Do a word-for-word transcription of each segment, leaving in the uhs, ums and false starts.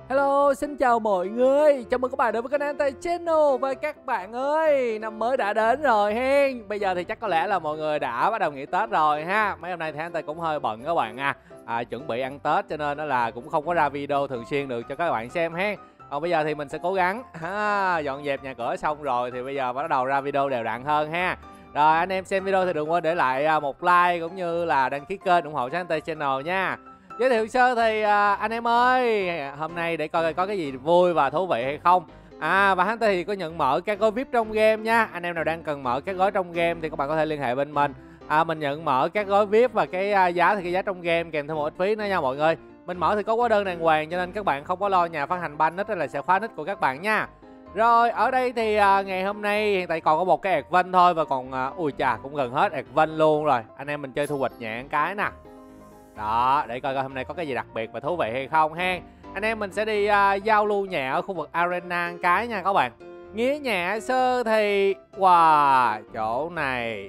Hello, xin chào mọi người. Chào mừng các bạn đến với kênh Anti Channel. Và các bạn ơi, năm mới đã đến rồi hen. Bây giờ thì chắc có lẽ là mọi người đã bắt đầu nghỉ Tết rồi ha. Mấy hôm nay thì Anti cũng hơi bận các bạn à. à Chuẩn bị ăn Tết cho nên là cũng không có ra video thường xuyên được cho các bạn xem hen. Còn bây giờ thì mình sẽ cố gắng ha, dọn dẹp nhà cửa xong rồi thì bây giờ bắt đầu ra video đều đặn hơn ha. Rồi anh em xem video thì đừng quên để lại một like cũng như là đăng ký kênh ủng hộ cho Anti Channel nha. Giới thiệu sơ thì à, anh em ơi, hôm nay để coi có cái gì vui và thú vị hay không. À và hắn thì có nhận mở các gói vi ai pi trong game nha. Anh em nào đang cần mở các gói trong game thì các bạn có thể liên hệ bên mình. à, Mình nhận mở các gói vi ai pi và cái à, giá thì cái giá trong game kèm thêm một ít phí nữa nha mọi người. Mình mở thì có hóa đơn đàng hoàng cho nên các bạn không có lo nhà phát hành ban nick hay là sẽ khóa nick của các bạn nha. Rồi ở đây thì à, ngày hôm nay hiện tại còn có một cái advent thôi và còn à, ui chà cũng gần hết advent luôn rồi. Anh em mình chơi thu hoạch nhẹ cái nè. Đó, để coi coi hôm nay có cái gì đặc biệt và thú vị hay không ha. Anh em mình sẽ đi uh, giao lưu nhà ở khu vực Arena cái nha các bạn. Nghĩa nhà sơ thì wow, chỗ này.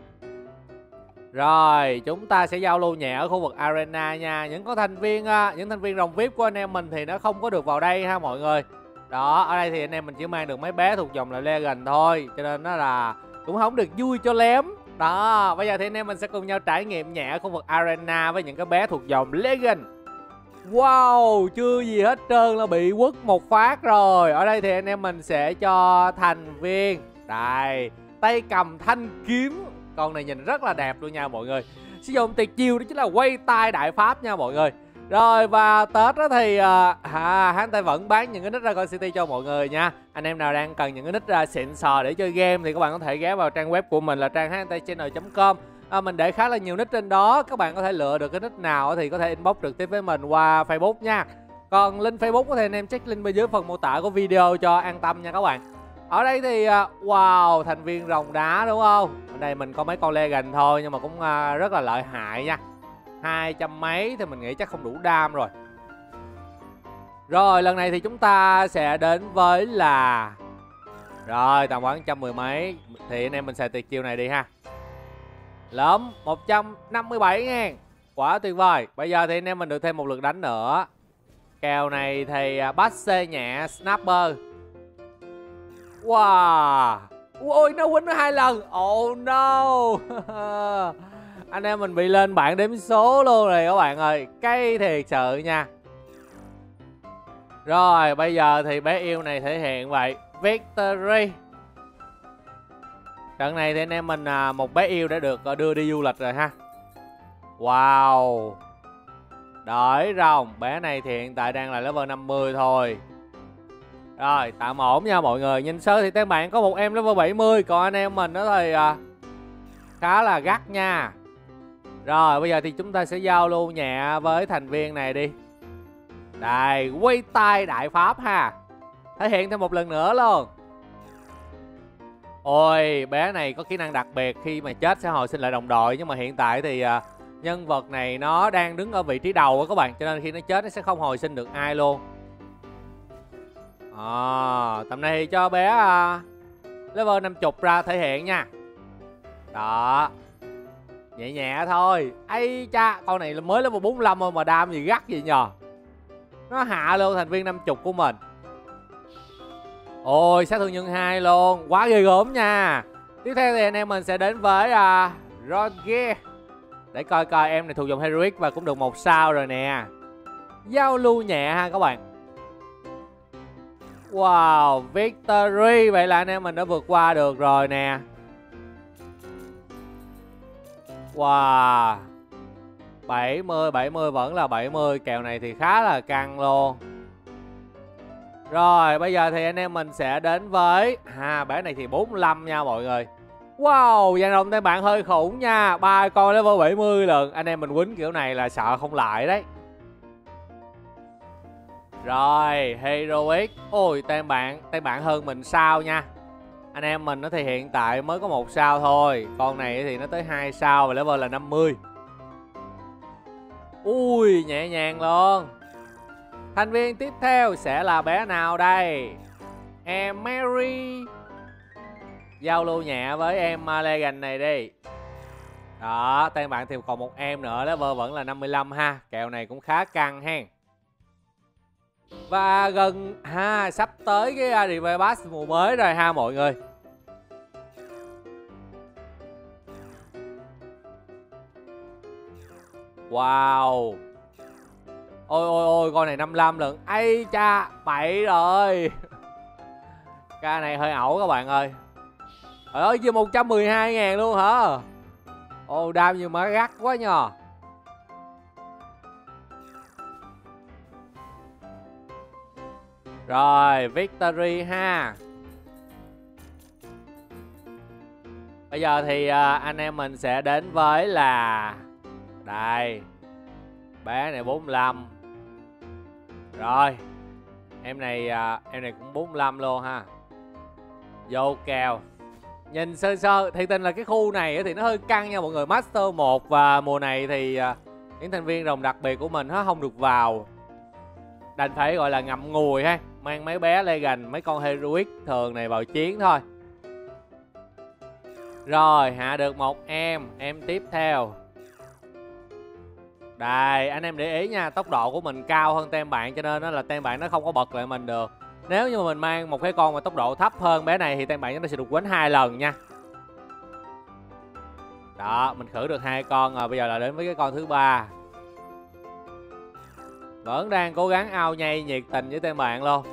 Rồi, chúng ta sẽ giao lưu nhà ở khu vực Arena nha. Những có thành viên uh, những thành viên rồng vi ai pi của anh em mình thì nó không có được vào đây ha mọi người. Đó, ở đây thì anh em mình chỉ mang được mấy bé thuộc dòng là Legend thôi, cho nên nó là cũng không được vui cho lém. Đó, bây giờ thì anh em mình sẽ cùng nhau trải nghiệm nhà ở khu vực Arena với những cái bé thuộc dòng Legend. Wow, chưa gì hết trơn là bị quất một phát rồi. Ở đây thì anh em mình sẽ cho thành viên đây, tay cầm thanh kiếm. Con này nhìn rất là đẹp luôn nha mọi người. Sử dụng tuyệt chiêu đó chính là quay tay đại pháp nha mọi người. Rồi và Tết đó thì à, hắn ta vẫn bán những cái nick Dragon City cho mọi người nha. Anh em nào đang cần những cái nick uh, xịn sò để chơi game thì các bạn có thể ghé vào trang web của mình là trang hantai-channel chấm com. à, Mình để khá là nhiều nick trên đó. Các bạn có thể lựa được cái nick nào thì có thể inbox trực tiếp với mình qua Facebook nha. Còn link Facebook thì anh em check link bên dưới phần mô tả của video cho an tâm nha các bạn. Ở đây thì uh, wow, thành viên rồng đá đúng không? Ở đây mình có mấy con Legend thôi nhưng mà cũng uh, rất là lợi hại nha. Hai trăm mấy thì mình nghĩ chắc không đủ đam rồi. Rồi lần này thì chúng ta sẽ đến với là rồi tầm khoảng trăm mười mấy. Thì anh em mình xài tuyệt chiêu này đi ha. Lắm một trăm năm mươi bảy ngàn. Quá tuyệt vời. Bây giờ thì anh em mình được thêm một lượt đánh nữa. Kèo này thì bắt xê nhẹ Snapper. Wow. Ôi nó quýnh nó hai lần. Oh no. Anh em mình bị lên bảng đếm số luôn rồi các bạn ơi. Cay thiệt sự nha. Rồi bây giờ thì bé yêu này thể hiện vậy. Victory. Trận này thì anh em mình à, một bé yêu đã được đưa đi du lịch rồi ha. Wow. Đợi rồng. Bé này thì hiện tại đang là level năm mươi thôi. Rồi tạm ổn nha mọi người. Nhìn sơ thì tên bạn có một em level bảy mươi. Còn anh em mình đó thì à, khá là gắt nha. Rồi bây giờ thì chúng ta sẽ giao lưu nhẹ với thành viên này đi. Đây, quay tay đại pháp ha. Thể hiện thêm một lần nữa luôn. Ôi, bé này có kỹ năng đặc biệt khi mà chết sẽ hồi sinh lại đồng đội. Nhưng mà hiện tại thì uh, nhân vật này nó đang đứng ở vị trí đầu đó các bạn. Cho nên khi nó chết nó sẽ không hồi sinh được ai luôn. À, tầm này thì cho bé uh, level năm mươi ra thể hiện nha. Đó. Nhẹ nhẹ thôi. Ây cha, con này mới level bốn mươi lăm thôi mà đam gì gắt gì nhờ. Nó hạ luôn thành viên năm mươi của mình. Ôi sát thương nhân hai luôn. Quá ghê gớm nha. Tiếp theo thì anh em mình sẽ đến với uh, Roger. Để coi coi em này thuộc dòng Heroic và cũng được một sao rồi nè. Giao lưu nhẹ ha các bạn. Wow, Victory. Vậy là anh em mình đã vượt qua được rồi nè. Wow. bảy mươi, bảy mươi vẫn là bảy mươi. Kèo này thì khá là căng luôn. Rồi bây giờ thì anh em mình sẽ đến với à, bé này thì bốn mươi lăm nha mọi người. Wow, dàn rồng tên bạn hơi khủng nha. Ba con level bảy mươi lần. Anh em mình quýnh kiểu này là sợ không lại đấy. Rồi Heroic. Ôi tên bạn tên bạn hơn mình sao nha. Anh em mình nó thì hiện tại mới có một sao thôi. Con này thì nó tới hai sao và level là năm mươi. Ui nhẹ nhàng luôn. Thành viên tiếp theo sẽ là bé nào đây? Em Mary. Giao lưu nhẹ với em Legend này đi. Đó, tên bạn thì còn một em nữa, level vẫn là năm mươi lăm ha. Kèo này cũng khá căng hen. Và gần ha sắp tới cái Revive Pass mùa mới rồi ha mọi người. Wow. Ôi ôi ôi, con này năm mươi lăm lần. Ây cha, bậy rồi. Ca này hơi ẩu các bạn ơi. Trời ơi, chưa một trăm mười hai ngàn luôn hả? Ồ, đam như má gắt quá nhờ. Rồi, victory ha. Bây giờ thì uh, anh em mình sẽ đến với là đây. Bé này bốn mươi lăm. Rồi. Em này uh, em này cũng bốn mươi lăm luôn ha. Vô kèo. Nhìn sơ sơ thì tình là cái khu này thì nó hơi căng nha mọi người. Master một và mùa này thì uh, những thành viên rồng đặc biệt của mình nó không được vào. Đành phải gọi là ngậm ngùi ha. Mang mấy bé Legend, mấy con Heroic thường này vào chiến thôi. Rồi, hạ được một em. Em tiếp theo. Đây, anh em để ý nha. Tốc độ của mình cao hơn tem bạn, cho nên là tem bạn nó không có bật lại mình được. Nếu như mà mình mang một cái con mà tốc độ thấp hơn bé này thì tem bạn nó sẽ được quánh hai lần nha. Đó, mình khử được hai con rồi. Bây giờ là đến với cái con thứ ba. Vẫn đang cố gắng ao nhây nhiệt tình với tem bạn luôn.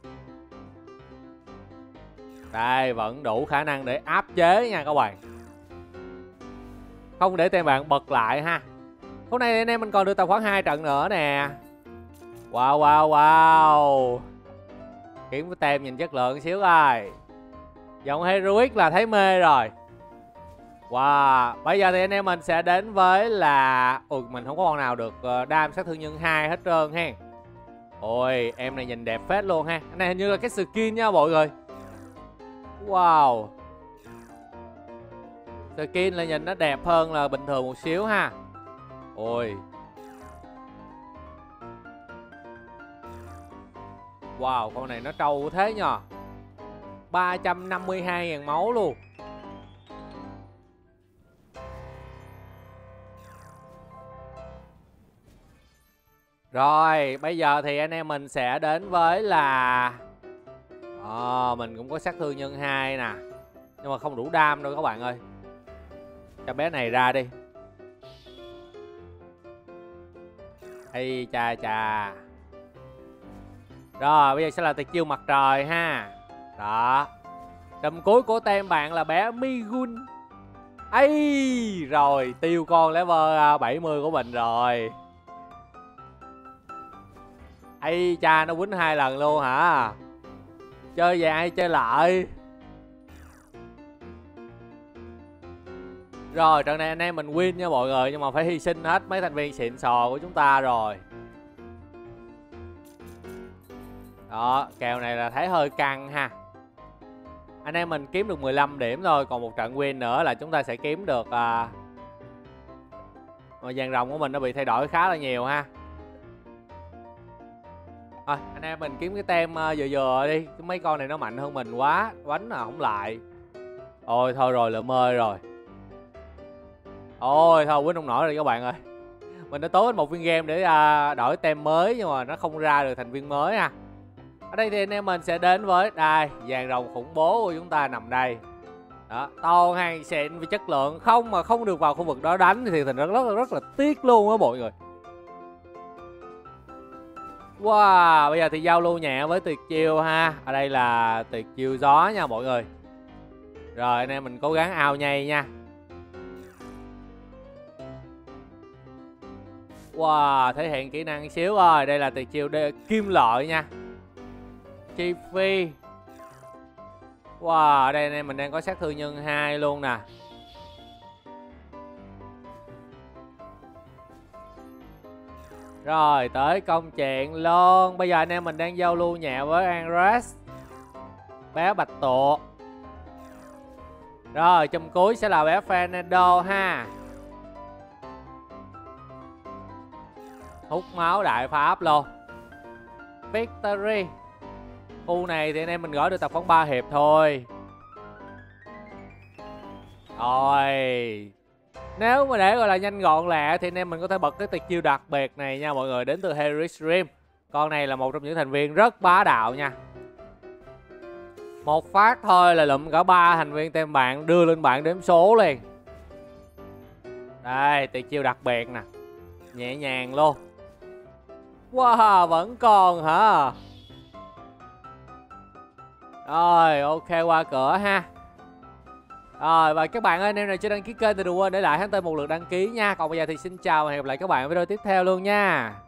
Đây, vẫn đủ khả năng để áp chế nha các bạn. Không để tem bạn bật lại ha. Hôm nay anh em mình còn được tầm khoảng hai trận nữa nè. Wow wow wow. Kiếm cái tem nhìn chất lượng xíu coi. Dòng Heroic là thấy mê rồi. Wow. Bây giờ thì anh em mình sẽ đến với là ui, mình không có con nào được đam sát thương nhân hai hết trơn ha. Ôi, em này nhìn đẹp phết luôn ha. Cái này hình như là cái skin nha mọi người. Wow. Skin là nhìn nó đẹp hơn là bình thường một xíu ha. Ôi. Wow, con này nó trâu thế nhờ. ba trăm năm mươi hai ngàn máu luôn. Rồi, bây giờ thì anh em mình sẽ đến với là à, mình cũng có sát thương nhân hai nè. Nhưng mà không đủ đam đâu các bạn ơi. Cho bé này ra đi. Ây chà chà. Rồi, bây giờ sẽ là tuyệt chiêu mặt trời ha. Đó. Trùm cuối của tem bạn là bé Migun. Ây, rồi, tiêu con level bảy mươi của mình rồi. Ây cha, nó quýnh hai lần luôn hả? Chơi về ai chơi lại. Rồi, trận này anh em mình win nha mọi người. Nhưng mà phải hy sinh hết mấy thành viên xịn sò của chúng ta rồi. Đó, kèo này là thấy hơi căng ha. Anh em mình kiếm được mười lăm điểm thôi. Còn một trận win nữa là chúng ta sẽ kiếm được à... Mà dàn rồng của mình nó bị thay đổi khá là nhiều ha. Thôi, anh em mình kiếm cái tem uh, vừa vừa đi. Mấy con này nó mạnh hơn mình quá. Quánh là không lại. Ôi thôi rồi, lượm ơi rồi. Ôi thôi, quýnh không nổi rồi các bạn ơi. Mình đã tốn một viên game để uh, đổi tem mới. Nhưng mà nó không ra được thành viên mới ha. Ở đây thì anh em mình sẽ đến với đây, dàn rồng khủng bố của chúng ta nằm đây. Đó, to hàng xịn với chất lượng. Không mà không được vào khu vực đó đánh thì thành rất rất rất là tiếc luôn á mọi người. Wow, bây giờ thì giao lưu nhẹ với tuyệt chiêu ha. Ở đây là tuyệt chiêu gió nha mọi người. Rồi anh em mình cố gắng ao nhây nha. Wow, thể hiện kỹ năng xíu rồi. Đây là tuyệt chiêu kim loại nha. Chi phi. Wow, ở đây anh em mình đang có sát thương nhân hai luôn nè. Rồi, tới công chuyện luôn. Bây giờ anh em mình đang giao lưu nhẹ với Andres, bé bạch tuộc. Rồi, chùm cuối sẽ là bé Fernando ha. Hút máu đại pháp luôn. Victory. Khu này thì anh em mình gõ được tập khoảng ba hiệp thôi. Rồi. Nếu mà để gọi là nhanh gọn lẹ thì anh em mình có thể bật cái tuyệt chiêu đặc biệt này nha mọi người, đến từ Harry Stream. Con này là một trong những thành viên rất bá đạo nha. Một phát thôi là lụm cả ba thành viên tem bạn, đưa lên bảng đếm số liền. Đây, tuyệt chiêu đặc biệt nè. Nhẹ nhàng luôn. Wow, vẫn còn hả? Rồi, ok, qua cửa ha. Rồi, và các bạn ơi, anh em nào chưa đăng ký kênh thì đừng quên để lại hắn tên một lượt đăng ký nha. Còn bây giờ thì xin chào và hẹn gặp lại các bạn ở video tiếp theo luôn nha.